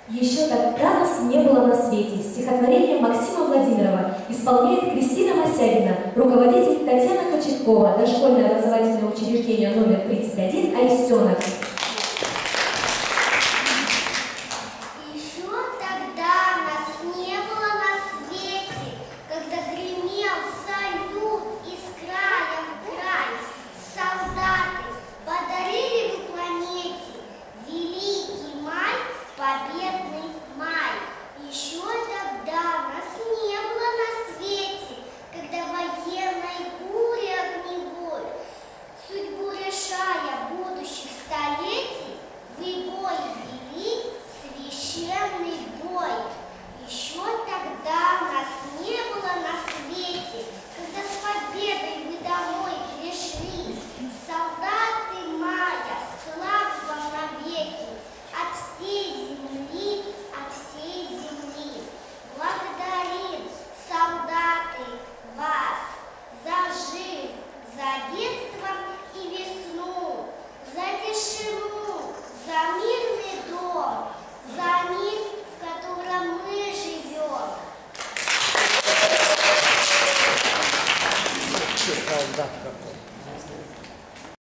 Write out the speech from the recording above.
Еще тогда нас не было на свете. Стихотворение Максима Владимирова исполняет Кристина Мосягина, руководитель Татьяна Кочеткова, дошкольное образовательное учреждение номер 31 «Аистенок». Солдат какой.